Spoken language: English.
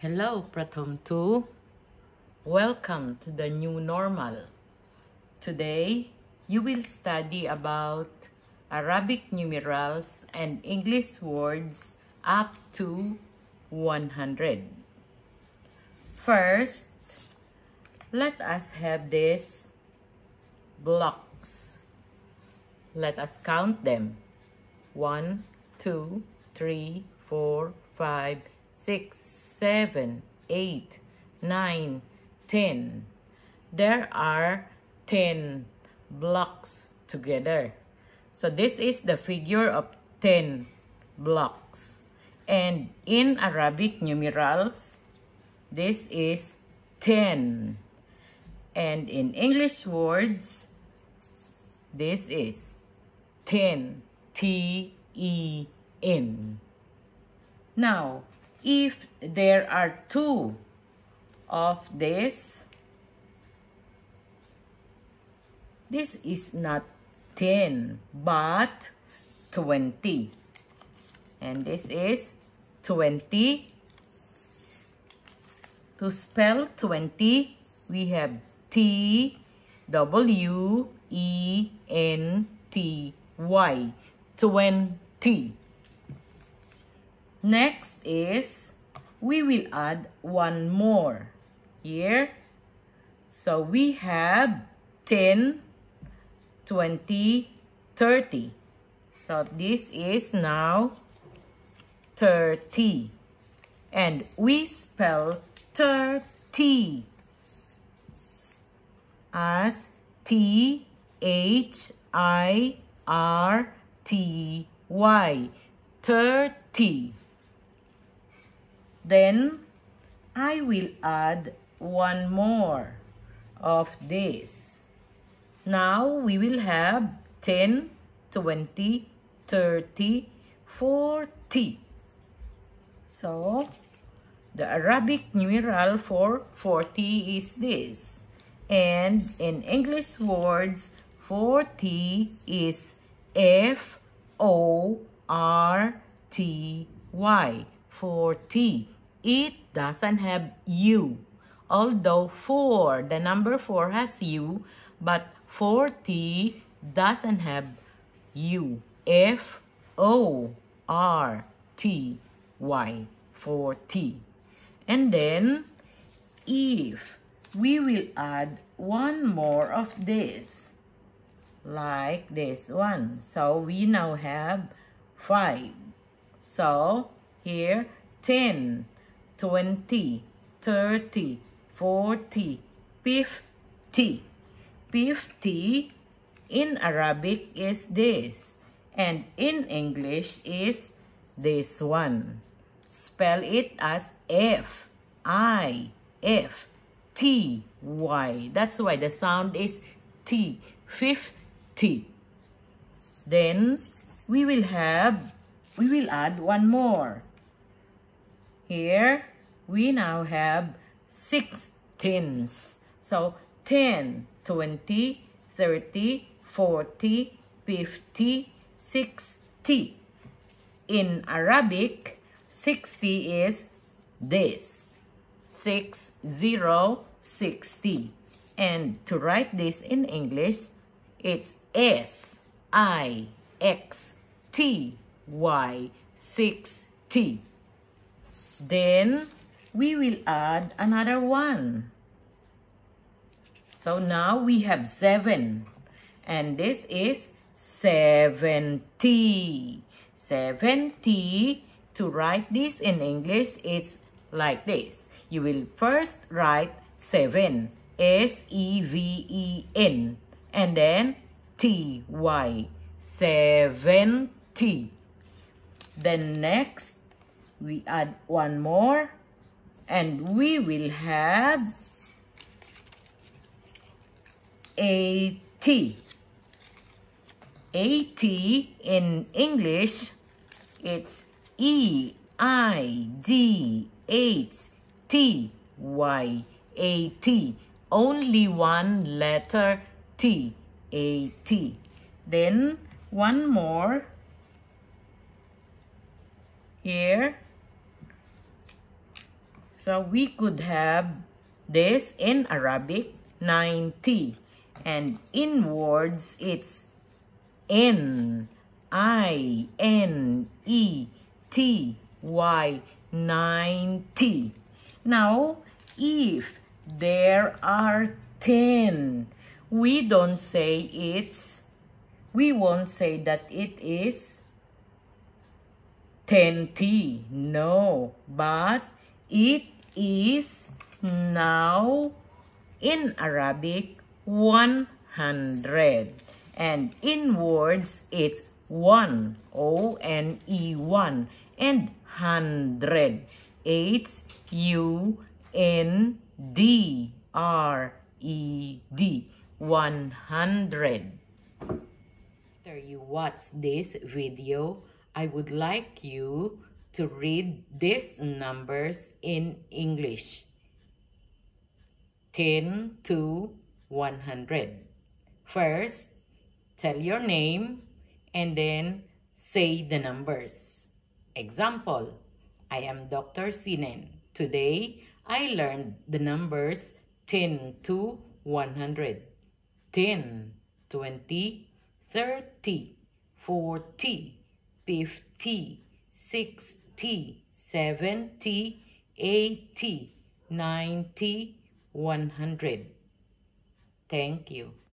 Hello, Pratham 2. Welcome to the new normal. Today, you will study about Arabic numerals and English words up to 100. First, let us have these blocks. Let us count them. 1, 2, 3, 4, 5, 6, 7, 8, 9, 10. There are 10 blocks together. So this is the figure of 10 blocks. And in Arabic numerals, this is 10. And in English words, this is 10. T-E-N. Now, if there are two of this is not 10 but 20. And this is 20. To spell 20, we have T-W-E-N-T-Y. 20. Next is, we will add one more here. So we have 10, 20, 30. So this is now 30. And we spell 30 as T-H-I-R-T-Y. 30. Then I will add one more of this. Now we will have 10, 20, 30, 40. So the Arabic numeral for 40 is this. And in English words, 40 is F-O-R-T-Y. 40. It doesn't have U. Although 4, the number 4 has U, but 40 doesn't have U. F-O-R-T-Y. 40. And then, if we will add one more of this, like this one. So we now have 5. So here 10, 20, 30, 40, 50. 50 in Arabic is this, and in English is this one. Spell it as F-I-F-T-Y. That's why the sound is T. 50. Then we will add one more. Here we now have 6 tens. So 10, 20, 30, 40, 50, 60. In Arabic, 60 is this. 60. And to write this in English, it's S-I-X-T-Y. 60. Then we will add another one. So now we have 7. And this is 70. 70. To write this in English, it's like this. You will first write 7. S-E-V-E-N. And then T-Y. 70. Then next, we add one more. And we will have 80. 80 in English, it's E-I-D-H-T-Y. 80. Only one letter T. 80. Then one more here. So we could have this in Arabic, 90. And in words, it's N-I-N-E-T-Y, 90. Now, if there are 10, we won't say that it is 10T. No, but it is now in Arabic 100. And in words, it's one, O-N-E, one, and hundred, H-U-N-D-R-E-D, 100. After you watch this video, I would like you to read these numbers in English. 10 to 100. First, tell your name and then say the numbers. Example, I am Dr. Sinen. Today, I learned the numbers 10 to 100. 10, 20, 30, 40, 50, 60, 70, 80, 90, 100. Thank you.